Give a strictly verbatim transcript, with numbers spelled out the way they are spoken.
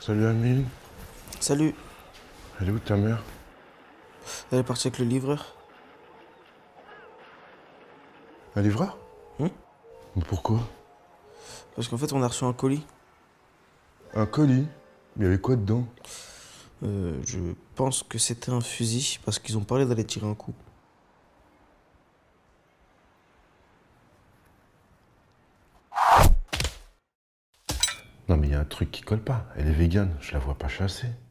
Salut Amine. Salut, Elle est où ta mère? elle est partie avec le livreur. Un livreur? Hmm. Mais pourquoi? Parce qu'en fait, on a reçu un colis. Un colis? Mais il y avait quoi dedans? Euh, je pense que c'était un fusil parce qu'ils ont parlé d'aller tirer un coup. Non mais il y a un truc qui colle pas. Elle est végane, je la vois pas chasser.